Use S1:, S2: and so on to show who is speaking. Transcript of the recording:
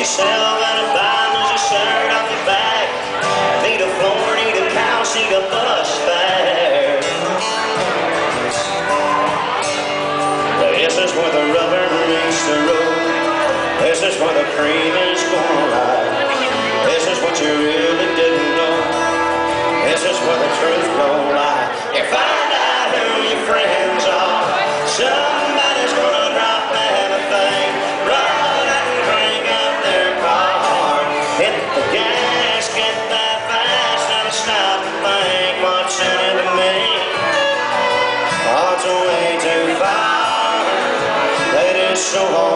S1: yourself out of buying, lose your shirt off your back. Need a floor, need a couch, need a bus fare. This is where the rubber meets the road. This is where the cream is gonna lie. This is what you really didn't know. This is where the truth don't lie. You find out who your friends are. Somebody's gonna drop everything. Run out and crank up their car. Hit the gas, get that fast. Never stop to think what's in it to me. Oh, it's way too far. It is so hard.